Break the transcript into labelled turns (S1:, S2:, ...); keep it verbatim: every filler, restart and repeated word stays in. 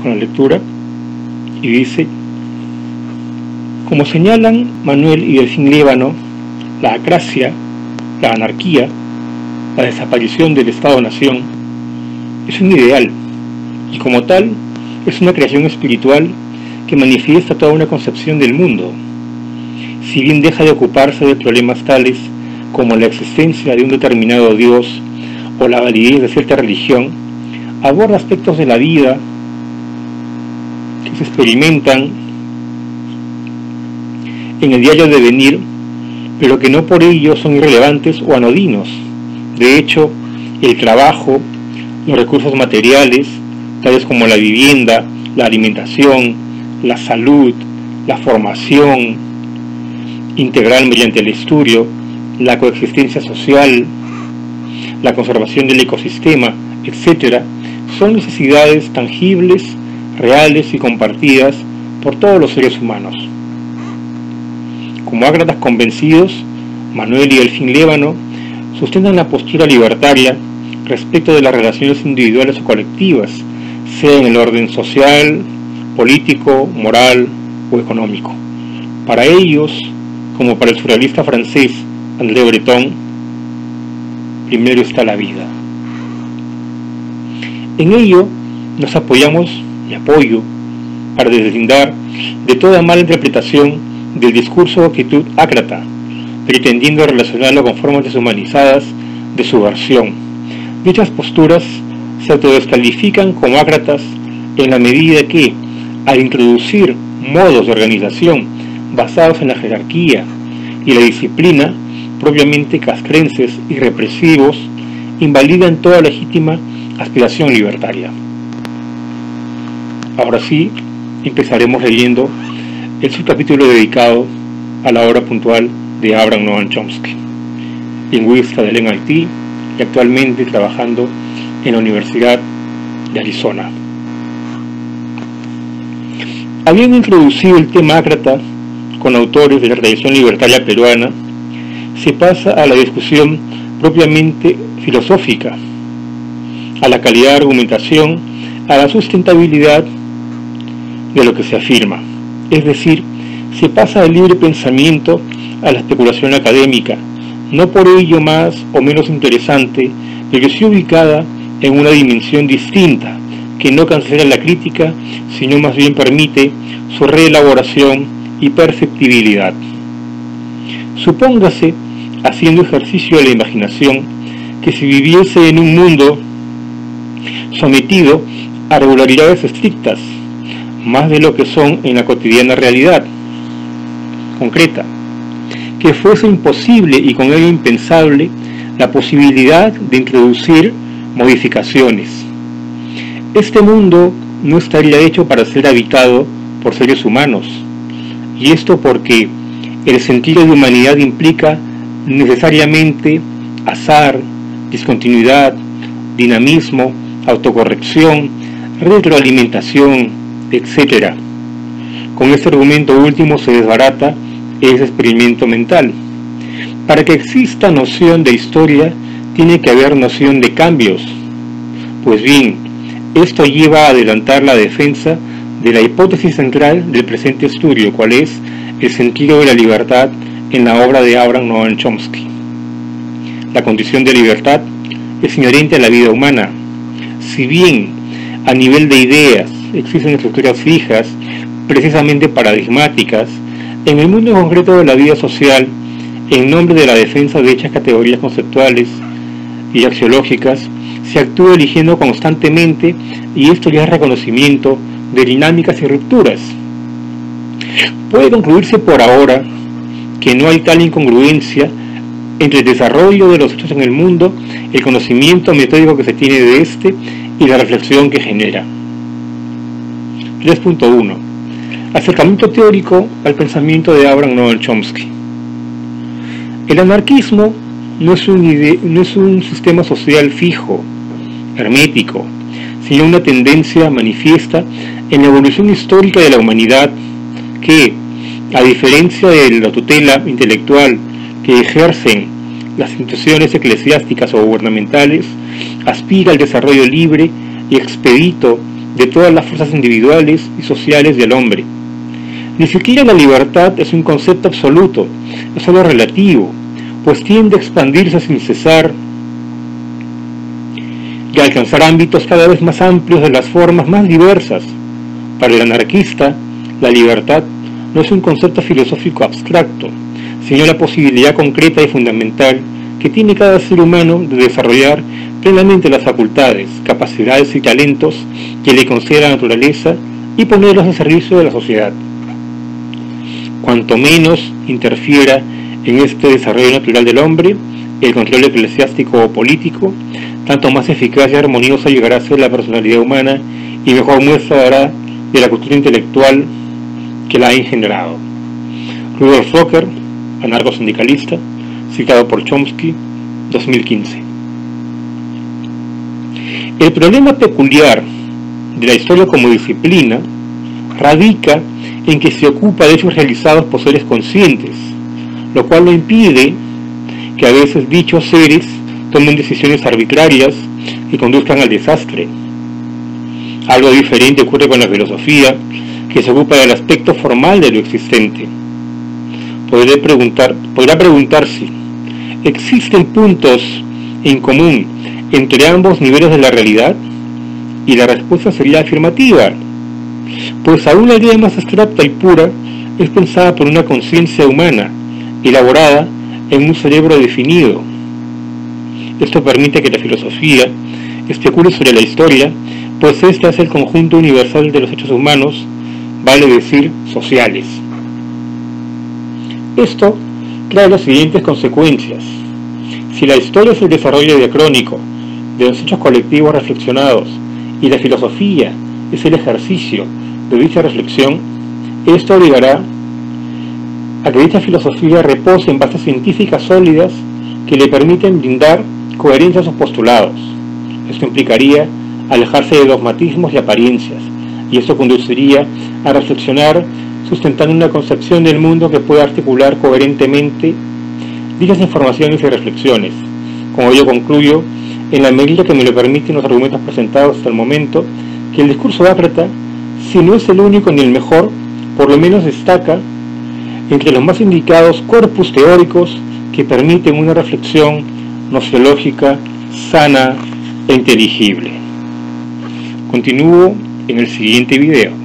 S1: con la lectura y dice: como señalan Manuel y Delfín Lévano, la acracia, la anarquía, la desaparición del Estado-Nación es un ideal y como tal es una creación espiritual que manifiesta toda una concepción del mundo. Si bien deja de ocuparse de problemas tales como la existencia de un determinado Dios o la validez de cierta religión, aborda aspectos de la vida que se experimentan en el diario devenir, pero que no por ello son irrelevantes o anodinos. De hecho, el trabajo, los recursos materiales, tales como la vivienda, la alimentación, la salud, la formación integral mediante el estudio, la coexistencia social, la conservación del ecosistema, etcétera, son necesidades tangibles, reales y compartidas por todos los seres humanos. Como ácratas convencidos, Manuel y Delfín Lévano sustentan la postura libertaria respecto de las relaciones individuales o colectivas, sea en el orden social, político, moral o económico. Para ellos, como para el surrealista francés André Breton, primero está la vida. En ello nos apoyamos y apoyo para deslindar de toda mala interpretación del discurso o actitud ácrata, pretendiendo relacionarlo con formas deshumanizadas de subversión. Dichas posturas se autodescalifican como ácratas en la medida que, al introducir modos de organización basados en la jerarquía y la disciplina, propiamente castrenses y represivos, invalidan toda legítima aspiración libertaria. Ahora sí, empezaremos leyendo el subcapítulo dedicado a la obra puntual de Abraham Noam Chomsky, lingüista del M I T y actualmente trabajando en la Universidad de Arizona. Habiendo introducido el tema ácrata con autores de la tradición libertaria peruana, se pasa a la discusión propiamente filosófica, a la calidad de argumentación, a la sustentabilidad de lo que se afirma. Es decir, se pasa del libre pensamiento a la especulación académica, no por ello más o menos interesante, pero sí ubicada en una dimensión distinta, que no cancela la crítica, sino más bien permite su reelaboración y perceptibilidad. Supóngase, haciendo ejercicio de la imaginación, que si viviese en un mundo sometido a regularidades estrictas, más de lo que son en la cotidiana realidad concreta, que fuese imposible y con ello impensable la posibilidad de introducir modificaciones. Este mundo no estaría hecho para ser habitado por seres humanos, y esto porque el sentido de humanidad implica necesariamente azar, discontinuidad, dinamismo, autocorrección, retroalimentación, etcétera. Con este argumento último se desbarata ese experimento mental. Para que exista noción de historia, tiene que haber noción de cambios. Pues bien, esto lleva a adelantar la defensa de la hipótesis central del presente estudio, cual es el sentido de la libertad en la obra de Abraham Noam Chomsky. La condición de libertad es inherente a la vida humana. Si bien a nivel de ideas existen estructuras fijas, precisamente paradigmáticas, en el mundo concreto de la vida social, en nombre de la defensa de dichas categorías conceptuales y axiológicas, se actúa eligiendo constantemente, y esto ya es reconocimiento de dinámicas y rupturas. Puede concluirse por ahora que no hay tal incongruencia entre el desarrollo de los hechos en el mundo, el conocimiento metódico que se tiene de este y la reflexión que genera. tres punto uno. Acercamiento teórico al pensamiento de Abraham Noam Chomsky. El anarquismo no es, un ide- no es un sistema social fijo, hermético, sino una tendencia manifiesta en la evolución histórica de la humanidad que, a diferencia de la tutela intelectual que ejercen las instituciones eclesiásticas o gubernamentales, aspira al desarrollo libre y expedito de todas las fuerzas individuales y sociales del hombre. Ni siquiera la libertad es un concepto absoluto, es solo relativo, pues tiende a expandirse sin cesar y a alcanzar ámbitos cada vez más amplios de las formas más diversas. Para el anarquista, la libertad no es un concepto filosófico abstracto, sino la posibilidad concreta y fundamental que tiene cada ser humano de desarrollar plenamente las facultades, capacidades y talentos que le concede la naturaleza y ponerlos al servicio de la sociedad. Cuanto menos interfiera en este desarrollo natural del hombre, el control eclesiástico o político, tanto más eficaz y armoniosa llegará a ser la personalidad humana y mejor muestra dará de la cultura intelectual que la ha engendrado. Rudolf Rocker, anarcosindicalista, citado por Chomsky, dos mil quince. El problema peculiar de la historia como disciplina radica en que se ocupa de hechos realizados por seres conscientes, lo cual no impide que a veces dichos seres tomen decisiones arbitrarias que conduzcan al desastre. Algo diferente ocurre con la filosofía, que se ocupa del aspecto formal de lo existente. Podré preguntar, podrá preguntarse, ¿existen puntos en común entre ambos niveles de la realidad? Y la respuesta sería afirmativa, pues aún la idea más abstracta y pura es pensada por una conciencia humana, elaborada en un cerebro definido. Esto permite que la filosofía especule sobre la historia, pues esta es el conjunto universal de los hechos humanos, vale decir, sociales. Esto trae las siguientes consecuencias. Si la historia es el desarrollo diacrónico de los hechos colectivos reflexionados y la filosofía es el ejercicio de dicha reflexión, esto obligará a que dicha filosofía repose en bases científicas sólidas que le permiten brindar coherencia a sus postulados. Esto implicaría alejarse de dogmatismos y apariencias, y esto conduciría a reflexionar sustentando una concepción del mundo que pueda articular coherentemente dichas informaciones y reflexiones. Como yo concluyo, en la medida que me lo permiten los argumentos presentados hasta el momento, que el discurso ácrata, si no es el único ni el mejor, por lo menos destaca entre los más indicados corpus teóricos que permiten una reflexión gnoseológica sana e inteligible. Continúo en el siguiente video.